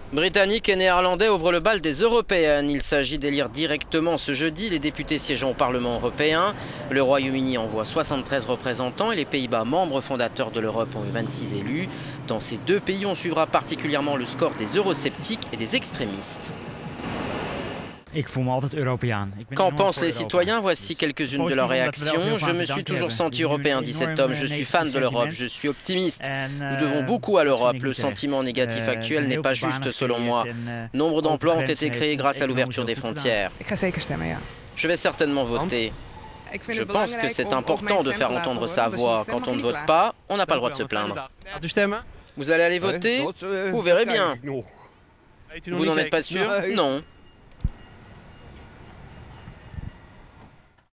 Britanniques et néerlandais ouvrent le bal des européennes. Il s'agit d'élire directement ce jeudi les députés siégeant au Parlement européen. Le Royaume-Uni envoie 73 représentants et les Pays-Bas, membres fondateurs de l'Europe, ont eu 26 élus. Dans ces deux pays, on suivra particulièrement le score des eurosceptiques et des extrémistes. Qu'en pensent les citoyens? Voici quelques-unes de leurs réactions. Je me suis toujours senti européen, dit cet homme. Je suis fan de l'Europe, je suis optimiste. Nous devons beaucoup à l'Europe. Le sentiment négatif actuel n'est pas juste selon moi. Nombre d'emplois ont été créés grâce à l'ouverture des frontières. Je vais certainement voter. Je pense que c'est important de faire entendre sa voix. Quand on ne vote pas, on n'a pas le droit de se plaindre. Vous allez aller voter? Vous verrez bien. Vous n'en êtes pas sûr? Non.